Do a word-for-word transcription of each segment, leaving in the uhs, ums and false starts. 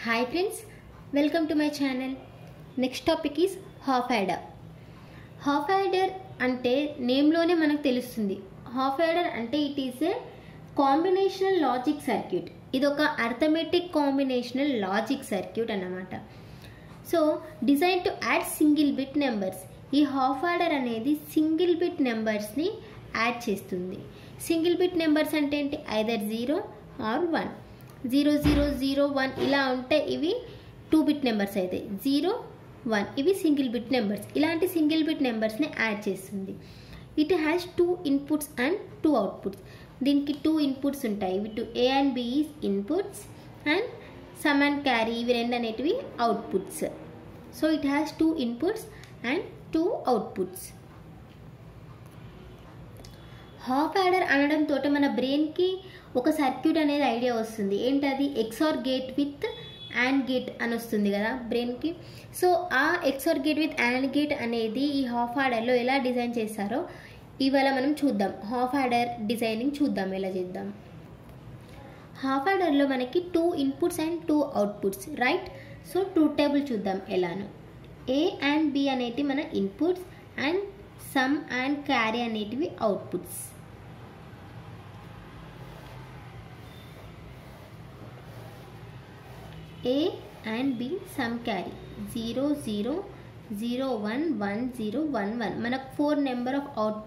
Hi friends, welcome to my channel. Next topic is half adder. Half adder అంటే name లోనే మనకు తెలుస్తుంది. Half adder అంటే it is a combinational logic circuit. ఇది ఒక arithmetic combinational logic circuit అన్నమాట. So design to add single bit numbers. ఈ half adder అనేది సింగిల్ బిట్ నెంబర్స్ని యాడ్ చేస్తుంది. సింగిల్ బిట్ నెంబర్స్ అంటే ఏంటి? Either zero or one. Zero zero zero one ఇలా ఉంటే ఇవి టూ బిట్ నెంబర్స్ అయితే జీరో వన్ ఇవి సింగిల్ బిట్ నెంబర్స్. ఇలాంటి సింగిల్ బిట్ నెంబర్స్ని యాడ్ చేస్తుంది. It has two inputs and two outputs. దీనికి టూ ఇన్పుట్స్ ఉంటాయి. ఇవి two A and B is inputs and sum and carry ఇవి రెండు అనేటివి outputs. So it has two inputs and two outputs. Half adder అనడంతో మన బ్రెయిన్కి ఒక సర్క్యూట్ అనేది ఐడియా వస్తుంది. ఏంటది? XOR gate with AND gate అని వస్తుంది కదా బ్రెయిన్కి. సో ఆ XOR gate with AND gate అనేది ఈ హాఫ్ యాడర్లో ఎలా డిజైన్ చేస్తారో ఇవాళ మనం చూద్దాం. హాఫ్ యాడర్ డిజైనింగ్ చూద్దాం ఎలా చేద్దాం. హాఫ్ యాడర్లో మనకి two inputs and two outputs, right? So truth table చూద్దాం ఎలానో. ఏ అండ్ బి అనేటివి మన inputs and sum and carry అనేటివి outputs. A and B sum carry zero zero zero one one zero one one. మనకు four number of out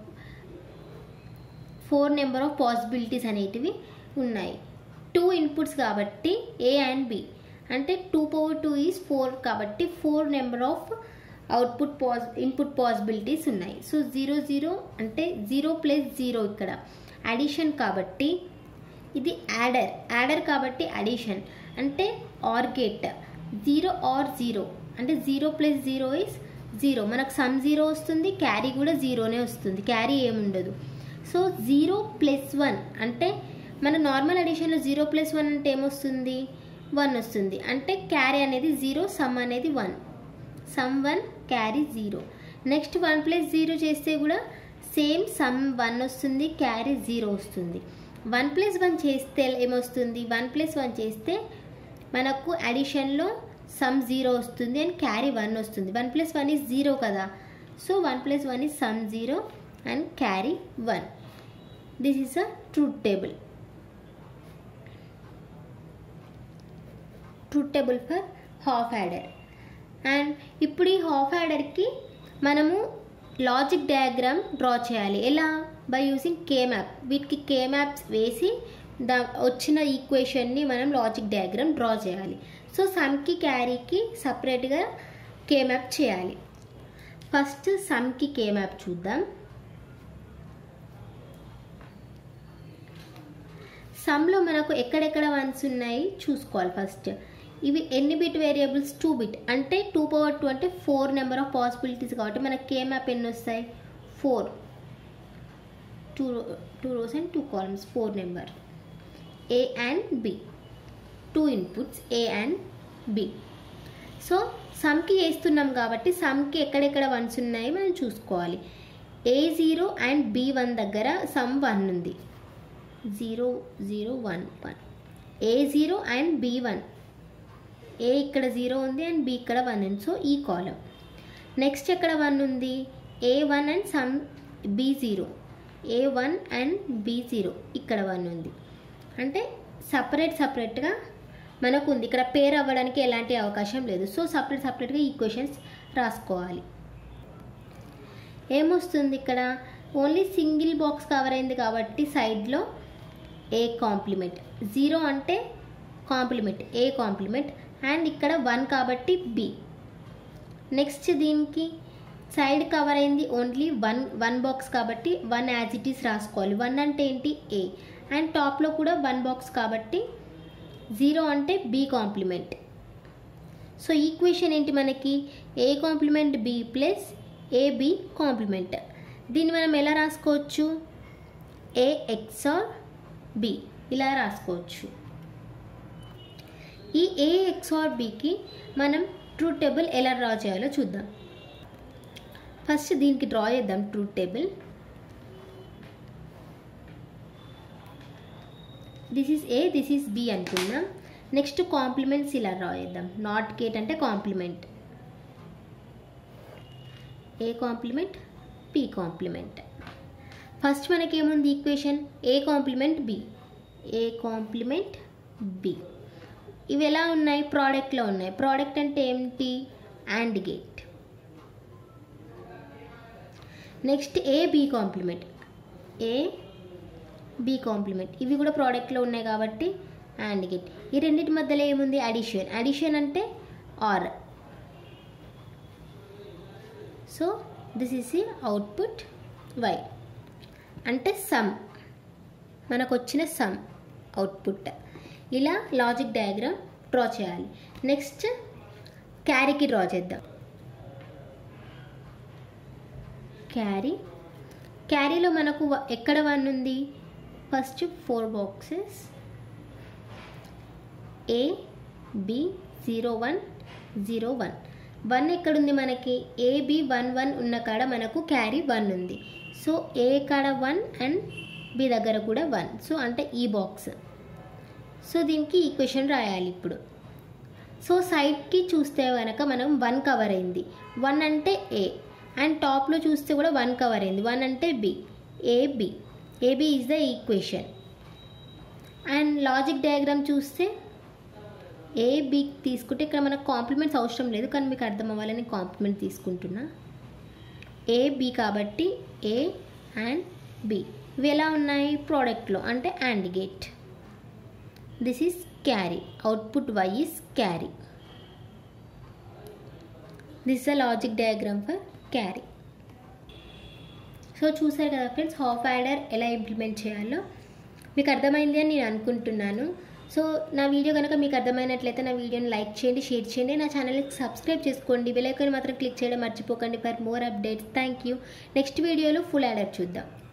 four number of possibilities అనేటివి ఉన్నాయి. Two inputs కాబట్టి A and B అంటే two power two is four కాబట్టి four number of output pass input possibilities ఉన్నాయి. So zero zero అంటే zero plus zero ఇక్కడ addition కాబట్టి ఇది యాడర్. యాడర్ కాబట్టి అడిషన్ అంటే OR gate. Zero or zero అంటే zero plus zero is zero. మనకు సమ్ జీరో వస్తుంది, క్యారీ కూడా జీరోనే వస్తుంది, క్యారీ ఏముండదు. సో జీరో ప్లస్ వన్ అంటే మన నార్మల్ అడిషన్లో జీరో ప్లస్ వన్ అంటే ఏమొస్తుంది? వన్ వస్తుంది. అంటే క్యారీ అనేది జీరో, సమ్ అనేది one. Sum one carry zero. Next one plus zero చేస్తే కూడా సేమ్ సమ్ వన్ వస్తుంది, క్యారీ జీరో వస్తుంది. వన్ ప్లస్ వన్ చేస్తే ఏమొస్తుంది? వన్ ప్లస్ వన్ చేస్తే మనకు అడిషన్లో సమ్ జీరో వస్తుంది అండ్ క్యారీ వన్ వస్తుంది. One plus one is zero కదా. So one plus one is sum zero and carry one. This is a truth table. Truth table for half adder. And ఇప్పుడు ఈ half యాడర్కి మనము logic diagram draw చేయాలి. ఎలా? By using K map. వీటికి K maps వేసి దా వచ్చిన ఈక్వేషన్ని మనం లాజిక్ డయాగ్రామ్ డ్రా చేయాలి. సో సమ్కి క్యారీకి సపరేట్గా కే మ్యాప్ చేయాలి. ఫస్ట్ సమ్కి కే మ్యాప్ చూద్దాం. సమ్లో మనకు ఎక్కడెక్కడ వన్స్ ఉన్నాయి చూసుకోవాలి. ఫస్ట్ ఇవి ఎన్ని బిట్ వేరియబుల్స్? టూ బిట్ అంటే టూ పవర్ టూ అంటే ఫోర్ నెంబర్ ఆఫ్ పాసిబిలిటీస్ కాబట్టి మనకు కే మ్యాప్ ఎన్ని వస్తాయి? Four. Two two rows and two columns, four number. A and B, two inputs A and B. So సమ్కి వేస్తున్నాం కాబట్టి సమ్కి ఎక్కడెక్కడ వన్స్ ఉన్నాయి మనం చూసుకోవాలి. A zero and B one దగ్గర సమ్ వన్ ఉంది. Zero zero one one. A zero and B one. A ఇక్కడ జీరో ఉంది అండ్ బి ఇక్కడ వన్ ఉంది. సో ఈ కాలం. నెక్స్ట్ ఎక్కడ వన్ ఉంది? A one and sum B zero. A one and B zero ఇక్కడ one ఉంది. అంటే సపరేట్ సపరేట్గా మనకు ఉంది. ఇక్కడ పేర్ అవ్వడానికి ఎలాంటి అవకాశం లేదు. సో సపరేట్ సపరేట్గా ఈక్వేషన్స్ రాసుకోవాలి. ఏమొస్తుంది ఇక్కడ? ఓన్లీ సింగిల్ బాక్స్ కవర్ అయింది కాబట్టి సైడ్లో ఏ కాంప్లిమెంట్. జీరో అంటే కాంప్లిమెంట్, ఏ కాంప్లిమెంట్. అండ్ ఇక్కడ వన్ కాబట్టి బి. నెక్స్ట్ దీనికి సైడ్ కవర్ అయింది ఓన్లీ వన్ వన్ బాక్స్ కాబట్టి వన్ యాజ్ ఇట్ ఈస్ రాసుకోవాలి. వన్ అంటే ఏంటి? ఏ. అండ్ టాప్లో కూడా వన్ బాక్స్ కాబట్టి జీరో అంటే బి కాంప్లిమెంట్. సో ఈక్వేషన్ ఏంటి మనకి? A complement B plus A B complement. దీన్ని మనం ఎలా రాసుకోవచ్చు? ఏ ఎక్సార్ బి ఇలా రాసుకోవచ్చు. ఈ ఏ ఎక్సార్ బికి మనం ట్రూత్ టేబుల్ ఎలా డ్రా చేయాలో చూద్దాం. ఫస్ట్ దీనికి డ్రా చేద్దాం truth table. This is A, this is B అనుకుందాం. నెక్స్ట్ కాంప్లిమెంట్స్ ఇలా రాయిద్దాం. నాట్ గేట్ అంటే complement, A complement B complement. First మనకేముంది equation A complement B, A complement B. ఇవి ఎలా ఉన్నాయి, ప్రోడక్ట్లో ఉన్నాయి. ప్రోడక్ట్ అంటే ఏంటి, AND gate. Next A B complement, A B complement. ఇవి కూడా ప్రోడక్ట్లో ఉన్నాయి కాబట్టి అండ్ గేట్. ఈ రెండింటి మధ్యలో ఏముంది, అడిషన్. అడిషన్ అంటే or. So this is the output Y అంటే సమ్, మనకు వచ్చిన సమ్ అవుట్పుట్. ఇలా లాజిక్ డయాగ్రామ్ డ్రా చేయాలి. నెక్స్ట్ క్యారీకి డ్రా చేద్దాం. క్యారీ, క్యారీలో మనకు ఎక్కడ వన్ ఉంది, first four boxes A B zero one zero one. One ఎక్కడుంది మనకి, ఏ బి వన్ వన్ ఉన్న కాడ మనకు క్యారీ వన్ ఉంది. సో ఏ కాడ వన్ అండ్ బి దగ్గర కూడా వన్. సో అంటే ఈ బాక్స్. సో దీనికి ఈక్వేషన్ రాయాలి ఇప్పుడు. సో సైడ్కి చూస్తే కనుక మనం వన్ కవర్ అయింది, వన్ అంటే ఏ. అండ్ టాప్లో చూస్తే కూడా వన్ కవర్ అయింది, వన్ అంటే B, AB. AB is the equation. And logic diagram చూస్తే ఏబి తీసుకుంటే ఇక్కడ మనకు కాంప్లిమెంట్స్ అవసరం లేదు, కానీ మీకు అర్థం అవ్వాలని కాంప్లిమెంట్ తీసుకుంటున్నా. ఏబి కాబట్టి ఏ అండ్ బి ఇవి ఎలా ఉన్నాయి, ప్రోడక్ట్లో అంటే and gate. This is carry, output Y is carry. This is a logic diagram for carry. So చూసారు కదా ఫ్రెండ్స్, హాఫ్ యాడర్ ఎలా ఇంప్లిమెంట్ చేయాలో మీకు అర్థమైంది అని నేను అనుకుంటున్నాను. సో నా వీడియో కనుక మీకు అర్థమైనట్లయితే నా వీడియోని లైక్ చేయండి, షేర్ చేయండి, నా ఛానల్కి సబ్స్క్రైబ్ చేసుకోండి, బెల్ ఐకాన్ మాత్రం క్లిక్ చేయడం మర్చిపోకండి for more updates. Thank you. Next వీడియోలో ఫుల్ యాడర్ చూద్దాం.